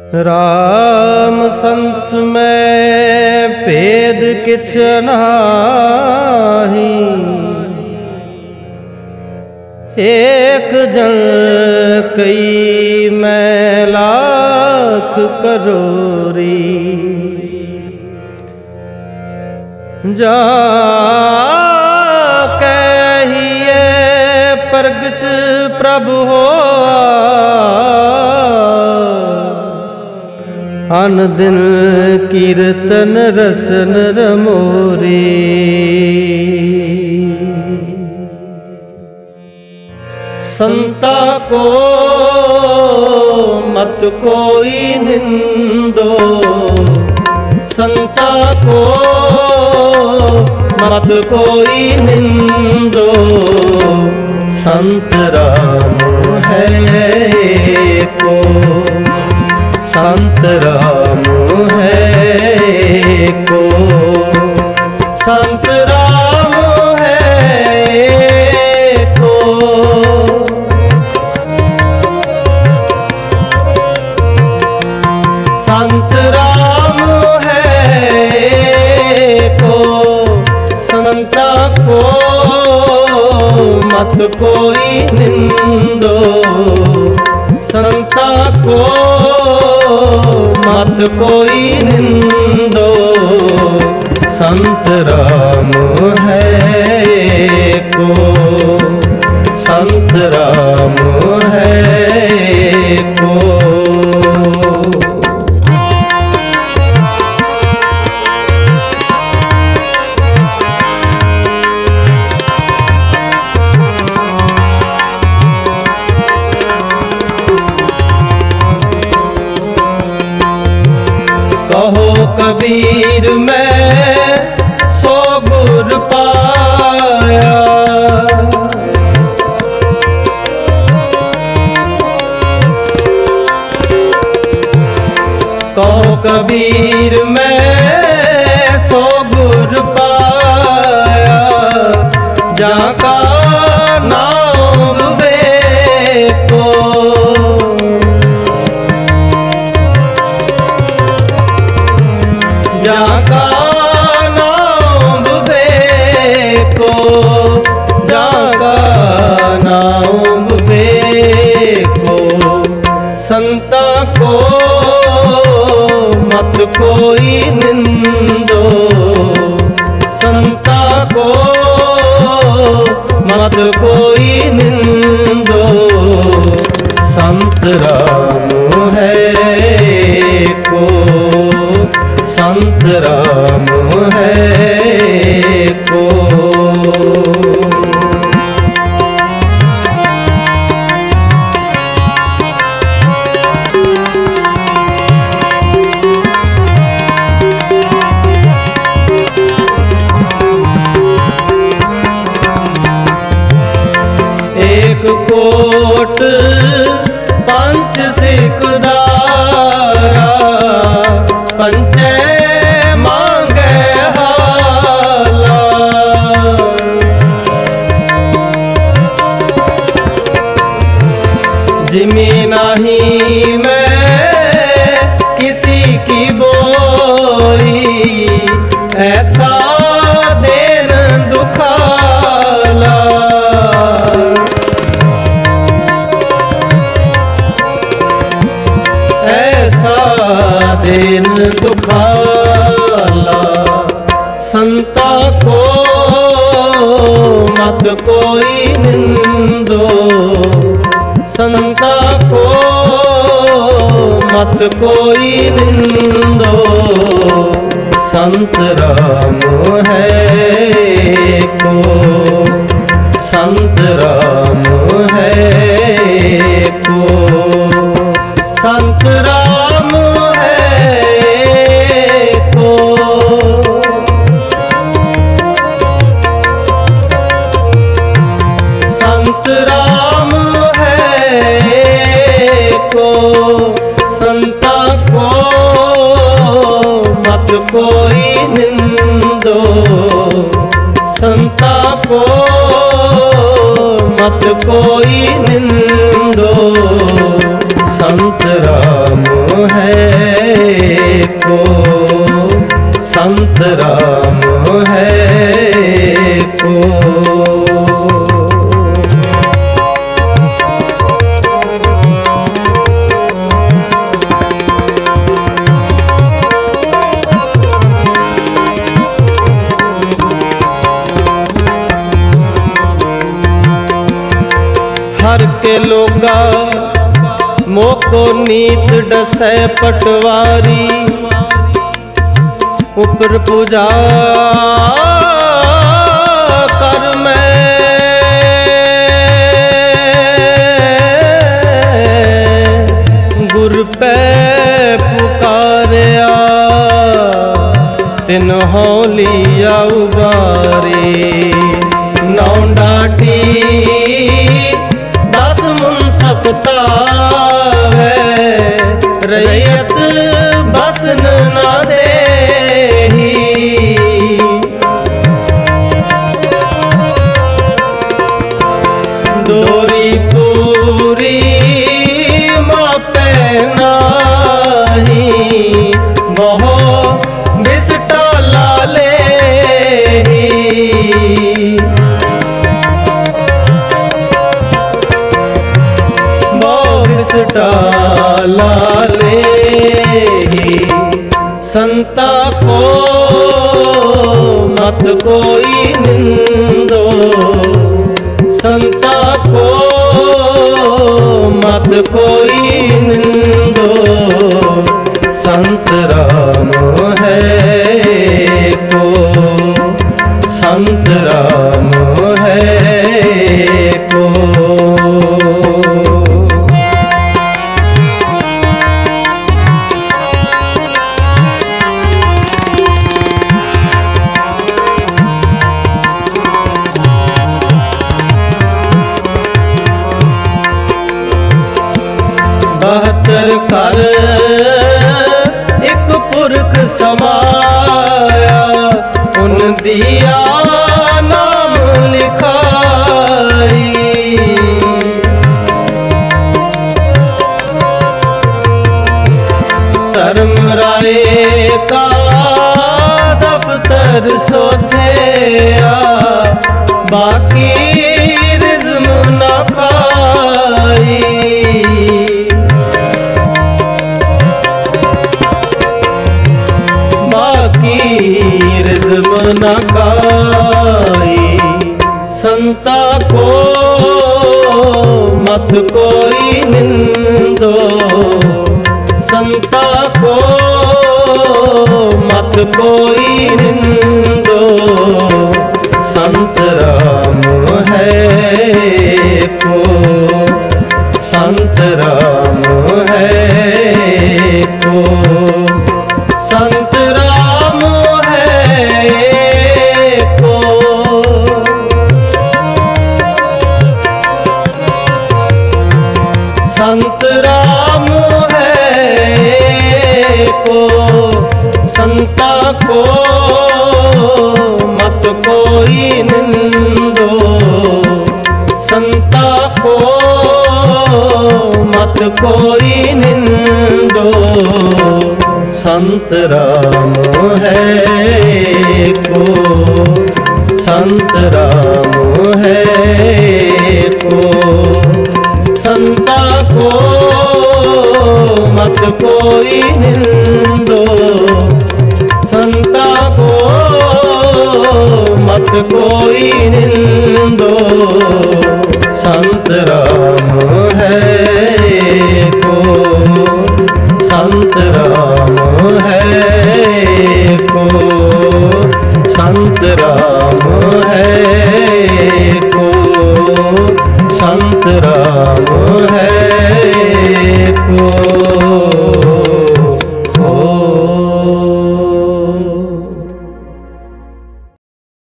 राम संत में भेद किछ नाही, एक जन कई मैं लाख करोरी। जा कहिए प्रगट प्रभु हो, अन दिन कीर्तन रसन रमोरी। संता को मत कोई निंदो, संता को मत कोई निंदो, संत राम है को, संत राम है को, संत राम है को। संत राम है को, संता को मत कोई निंदो, संता को मत कोई निंदो, संत राम है को, संत राम है को। कहो कबीर मैं सो गुर पाया, कहो कबीर मैं सो गुर पाया, जाका नाम बेको, जाका नाम बेको, जाका नाम बेको। संता को मत कोई निंदो, संता को मत कोई निंदो, संत राम है को, संत राम है को। एक कोट पंच सिकदारा, पंचे मांगे हाला, जिमी नहीं मैं किसी की बोई, ऐसा देन दुखाला, ऐसा देन दुखाला। संता को मत कोई निंदो, संता को मत कोई निंदो, संत राम है को, संत राम है को, संत राम है को। संत राम है को, संता को मत कोई निंदो, संता को मत कोई निंदो, संत राम है को, संत राम है को। हर के लोगा मोको नीत डसै पटवारी, ऊपर पूजा कर मैं गुर पे पुकारिया, तिन लिया उबारी। नौ डाटी मुंसफता है, रैयत बसन ना देही। डोरी पूरी मापे नाही, बहु बिसटा लाले लाले ही। संता को मत कोई निंदो, संता को मत कोई निंदो, संत राम है को, संत राम है को। बहत्तर कर एक पुरख समाया, उन दिया नाम लिखाई। धर्म राय का दफ्तर सोथेया, बाकी रिज़्म न खाई। रिज़्म न खाई। संता को मत कोई निंदो, संता को मत कोई निंदो, संत राम है को, संत राम है को, संत राम को। संत राम है को, संता को मत कोई निंदो, संता को मत कोई निंदो, संत राम है को, संत राम है को। संता को मत कोई निंदो, संता को मत कोई निंदो, संत राम है को, संत राम है को, संत राम है को, संत राम है को।